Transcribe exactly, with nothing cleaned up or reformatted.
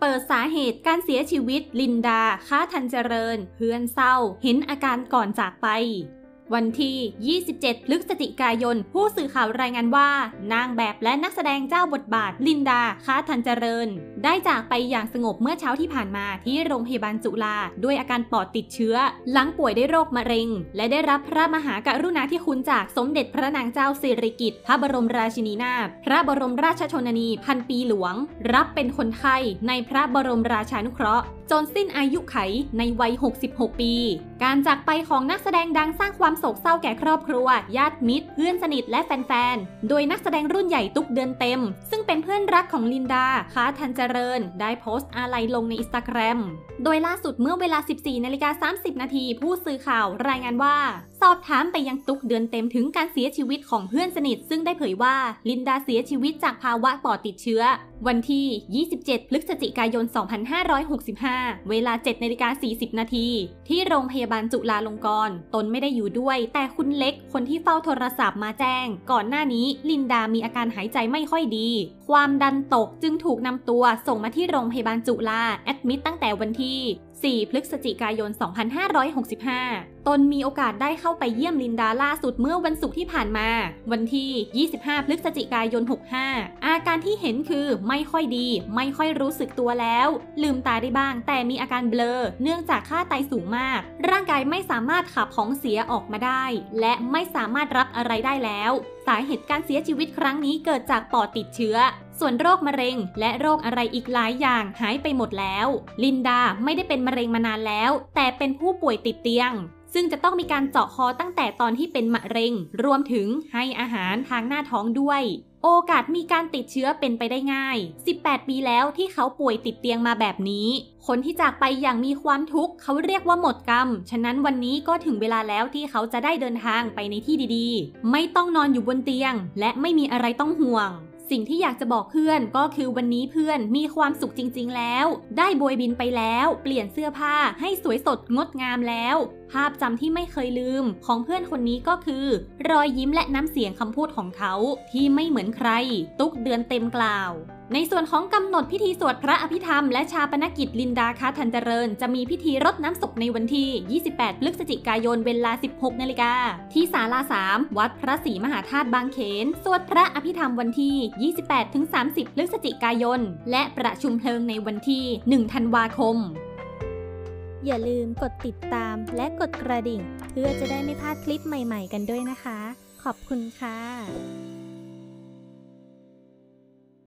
ปิดสาเหตุการเสียชีวิตลินดา ค้าทันเจริญเพื่อนเศร้าเห็นอาการก่อนจากไปวันที่ ยี่สิบเจ็ด พฤศจิกายนผู้สื่อข่าวรายงานว่านางแบบและนักแสดงเจ้าบทบาทลินดา ค้าทันเจริญได้จากไปอย่างสงบเมื่อเช้าที่ผ่านมาที่โรงพยาบาลจุฬาด้วยอาการปอดติดเชื้อหลังป่วยด้วยโรคมะเร็งและได้รับพระมหากรุณาธิคุณจากสมเด็จพระนางเจ้าสิริกิติ์พระบรมราชินีนาถพระบรมราชชนนีพันปีหลวงรับเป็นคนไข้ในพระบรมราชานุเคราะห์จนสิ้นอายุไขในวัยหกสิบหกปีการจากไปของนักแสดงดังสร้างความโศกเศร้าแก่ครอบครัวญาติมิตรเพื่อนสนิทและแฟนๆโดยนักแสดงรุ่นใหญ่ตุ๊กเดือนเต็มซึ่งเป็นเพื่อนรักของลินดา ค้าทันเจริญได้โพสต์อาลัยลงในอินสตาแกรมโดยล่าสุดเมื่อเวลา สิบสี่นาฬิกาสามสิบนาทีผู้สื่อข่าวรายงานว่าสอบถามไปยังตุ๊กเดือนเต็มถึงการเสียชีวิตของเพื่อนสนิทซึ่งได้เผยว่าลินดาเสียชีวิตจากภาวะปอดติดเชื้อวันที่ ยี่สิบเจ็ด พฤศจิกายน สองพันห้าร้อยหกสิบห้า เวลา เจ็ดนาฬิกาสี่สิบนาทีที่โรงพยาบาลจุฬาลงกรณ์ตนไม่ได้อยู่ด้วยแต่คุณเล็กคนที่เฝ้าโทรศัพท์มาแจ้งก่อนหน้านี้ลินดามีอาการหายใจไม่ค่อยดีความดันตกจึงถูกนำตัวส่งมาที่โรงพยาบาลจุฬาแอดมิดตั้งแต่วันที่สี่ พฤศจิกายน สองพันห้าร้อยหกสิบห้า ตนมีโอกาสได้เข้าไปเยี่ยมลินดาล่าสุดเมื่อวันศุกร์ที่ผ่านมาวันที่ ยี่สิบห้า พฤศจิกายน หกสิบห้า อาการที่เห็นคือไม่ค่อยดีไม่ค่อยรู้สึกตัวแล้วลืมตาได้บ้างแต่มีอาการเบลอเนื่องจากค่าไตสูงมากร่างกายไม่สามารถขับของเสียออกมาได้และไม่สามารถรับอะไรได้แล้วสาเหตุการเสียชีวิตครั้งนี้เกิดจากปอดติดเชื้อส่วนโรคมะเร็งและโรคอะไรอีกหลายอย่างหายไปหมดแล้วลินดาไม่ได้เป็นมะเร็งมานานแล้วแต่เป็นผู้ป่วยติดเตียงซึ่งจะต้องมีการเจาะคอตั้งแต่ตอนที่เป็นมะเร็งรวมถึงให้อาหารทางหน้าท้องด้วยโอกาสมีการติดเชื้อเป็นไปได้ง่ายสิบแปดปีแล้วที่เขาป่วยติดเตียงมาแบบนี้คนที่จากไปอย่างมีความทุกข์เขาเรียกว่าหมดกรรมฉะนั้นวันนี้ก็ถึงเวลาแล้วที่เขาจะได้เดินทางไปในที่ดีๆไม่ต้องนอนอยู่บนเตียงและไม่มีอะไรต้องห่วงสิ่งที่อยากจะบอกเพื่อนก็คือวันนี้เพื่อนมีความสุขจริงๆแล้วได้โบยบินไปแล้วเปลี่ยนเสื้อผ้าให้สวยสดงดงามแล้วภาพจำที่ไม่เคยลืมของเพื่อนคนนี้ก็คือรอยยิ้มและน้ำเสียงคำพูดของเขาที่ไม่เหมือนใครตุ๊กเดือนเต็มกล่าวในส่วนของกำหนดพิธีสวดพระอภิธรรมและชาปนกิจลินดา ค้าทันเจริญจะมีพิธีรดน้ำศพในวันที่ ยี่สิบแปด พฤศจิกายนเวลา สิบหกนาฬิกาที่ศาลาสามวัดพระศรีมหาธาตุบางเขนสวดพระอภิธรรมวันที่ ยี่สิบแปดถึงสามสิบ พฤศจิกายนและประชุมเพลิงในวันที่ หนึ่ง ธันวาคมอย่าลืมกดติดตามและกดกระดิ่งเพื่อจะได้ไม่พลาดคลิปใหม่ๆกันด้วยนะคะขอบคุณค่ะ